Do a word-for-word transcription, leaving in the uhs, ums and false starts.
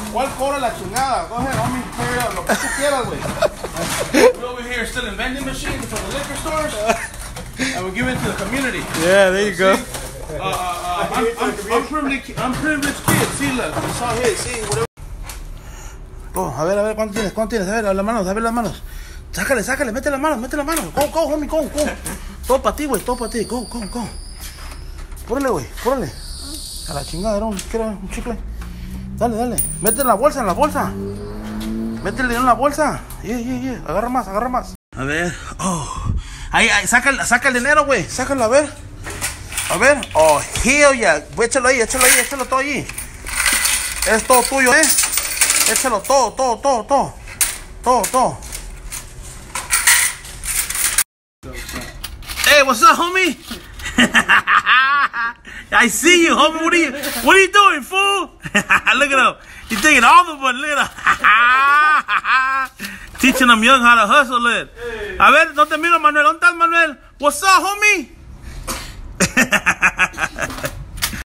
¿Cuál cobra la chingada? Go ahead, homie. Carry out lo que tú quieras, güey. We're over here still in vending machines for the liquor stores. And we're giving it to the community. Yeah, there you go. Uh, uh, uh, I'm, I'm, I'm privileged, I'm privileged kid. See, look, it's all here. See, whatever. Oh, a ver, a ver, ¿cuánto tienes? ¿Cuánto tienes? A ver, las manos, a ver las manos. Sácale, sácale, mete las manos, mete las manos. Go, go, homie, go, go. Todo para ti, güey, todo para ti. Go, go, go. Córrele, güey, córrele. A la chingada, era un, ¿qué era? Un chicle. Dale, dale. Mete en la bolsa, en la bolsa. Mete el dinero en la bolsa. Yeah, yeah, yeah. Agarra más, agarra más. A ver. Oh. Ahí, ahí, saca, saca el dinero, güey. Sácalo, a ver. A ver. Oh, hell yeah. Échalo ahí, échalo ahí, échalo todo ahí. Es todo tuyo, ¿eh? Échalo todo, todo, todo, todo. Todo, todo. Hey, what's up, homie? I see you, homie. What are you, what are you doing, fool? Look at him. He's taking all the money. Look at him. Teaching them young how to hustle it. A ver, no te miro, Manuel. ¿Dónde estás, Manuel? What's up, homie?